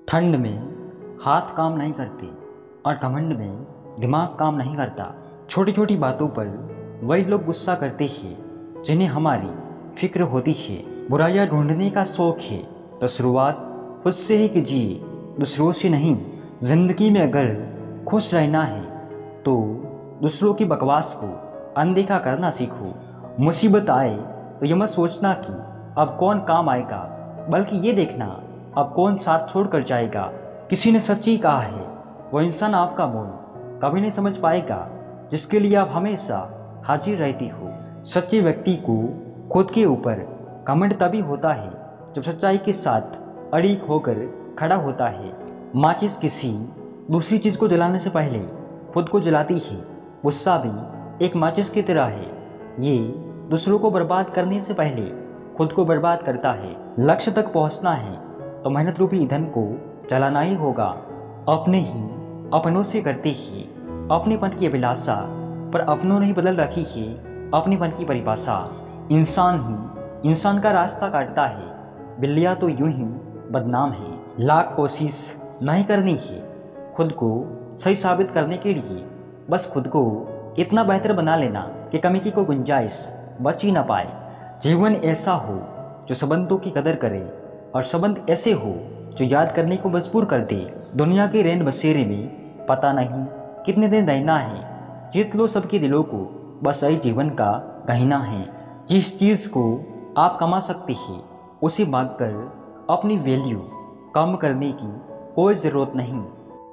ठंड में हाथ काम नहीं करते और घमंड में दिमाग काम नहीं करता। छोटी छोटी बातों पर वही लोग गुस्सा करते हैं जिन्हें हमारी फिक्र होती है। बुराइयां ढूंढने का शौक है तो शुरुआत खुद से ही कीजिए, दूसरों से नहीं। जिंदगी में अगर खुश रहना है तो दूसरों की बकवास को अनदेखा करना सीखो। मुसीबत आए तो यह मत सोचना कि अब कौन काम आएगा, बल्कि ये देखना अब कौन साथ छोड़कर जाएगा। किसी ने सच ही कहा है, वो इंसान आपका मोल कभी नहीं समझ पाएगा जिसके लिए आप हमेशा हाजिर रहती हो। सच्चे व्यक्ति को खुद के ऊपर घमंड तभी होता है जब सच्चाई के साथ अड़िग होकर खड़ा होता है। माचिस किसी दूसरी चीज़ को जलाने से पहले खुद को जलाती है। गुस्सा भी एक माचिस की तरह है, ये दूसरों को बर्बाद करने से पहले खुद को बर्बाद करता है। लक्ष्य तक पहुंचना है तो मेहनत रूपी ईंधन को जलाना ही होगा। अपने ही अपनों से करते ही अपनेपन की अभिलाषा, पर अपनों ने ही बदल रखी है अपनेपन की परिभाषा। इंसान ही इंसान का रास्ता काटता है, बिल्लियाँ तो यूं ही बदनाम है। लाख कोशिश नहीं करनी है खुद को सही साबित करने के लिए, बस खुद को इतना बेहतर बना लेना कि कमी की कोई गुंजाइश बच ही ना पाए। जीवन ऐसा हो जो संबंधों की कदर करे और संबंध ऐसे हो जो याद करने को मजबूर कर दे। दुनिया के रैन बसेरे में पता नहीं कितने दिन रहना है, जीत लो सबके दिलों को, बस यही जीवन का गहना है। जिस चीज़ को आप कमा सकते हैं उसे मांगकर अपनी वैल्यू कम करने की कोई ज़रूरत नहीं।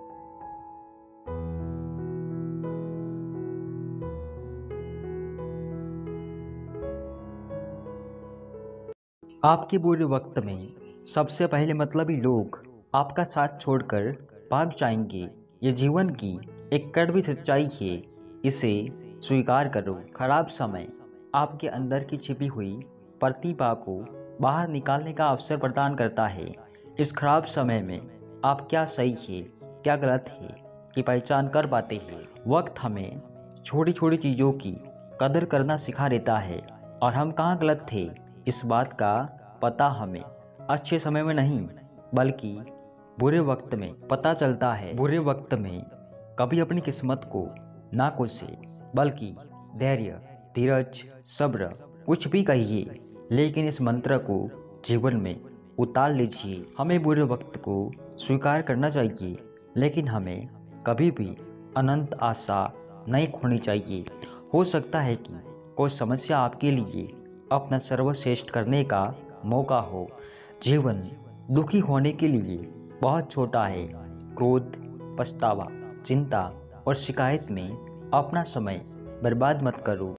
आपके बुरे वक्त में सबसे पहले मतलबी लोग आपका साथ छोड़कर भाग जाएंगे। ये जीवन की एक कड़वी सच्चाई है, इसे स्वीकार करो। खराब समय आपके अंदर की छिपी हुई प्रतिभा को बाहर निकालने का अवसर प्रदान करता है। इस खराब समय में आप क्या सही है क्या गलत है की पहचान कर पाते हैं। वक्त हमें छोटी छोटी चीज़ों की कदर करना सिखा देता है और हम कहाँ गलत थे इस बात का पता हमें अच्छे समय में नहीं बल्कि बुरे वक्त में पता चलता है। बुरे वक्त में कभी अपनी किस्मत को ना कोसे, बल्कि धैर्य, धीरज, सब्र कुछ भी कहिए, लेकिन इस मंत्र को जीवन में उतार लीजिए। हमें बुरे वक्त को स्वीकार करना चाहिए, लेकिन हमें कभी भी अनंत आशा नहीं खोनी चाहिए। हो सकता है कि कोई समस्या आपके लिए अपना सर्वश्रेष्ठ करने का मौका हो। जीवन दुखी होने के लिए बहुत छोटा है। क्रोध, पछतावा, चिंता और शिकायत में अपना समय बर्बाद मत करो।